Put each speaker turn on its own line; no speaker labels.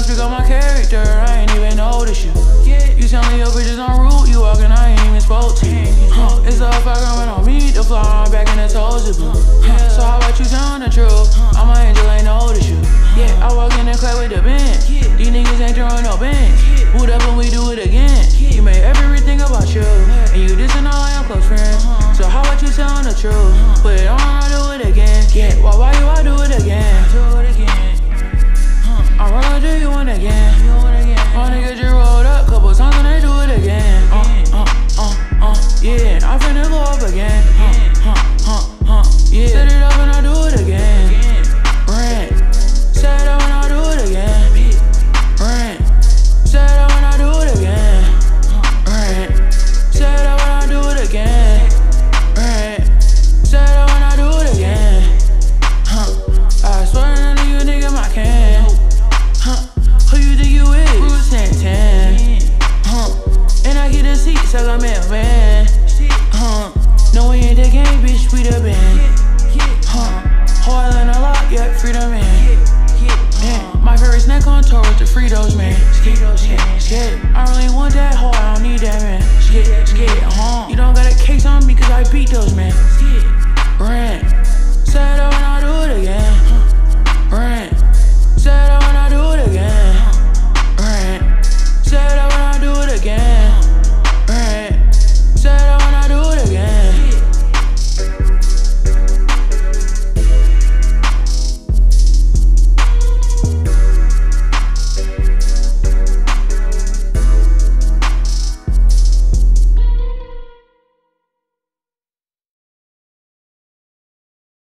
speak on my character, I ain't even notice you. You telling your bitches I'm rude, you walking, I ain't even spoke to you. It's a fucker when I meet the fly, I'm back in the toes of blue. So how about you telling the truth? I'm an angel, ain't notice you. I walk in the club with the band. These niggas ain't throwing no bands. Boot up and we do it again. You made everything about you, and you dissing all your close friends. So how about you telling the truth? Put it on, I'll do it again. Why you I do it again? I'm rolling, do you want again? My nigga just rolled up couple times and they do it again. Yeah, I'm finna go up again. Yeah, set it up and I do it again. Rent, set it up and I do it again. Rent, set it up and I do it again. Rent, set it up and I do it again. Rent, set it up and I do it again. I swear none of you niggas my can. Who you think you is? Bruce Santan. And I get a seat, so I'm a man. No, we ain't the game, bitch, we the band. Hard in a lot, yeah, freedom man. My favorite snack on tour is the Fritos, man. I really want that hard, I don't need that, man. You don't got a case on me, cause I beat those, man. Rent, set it up and I'll do it again.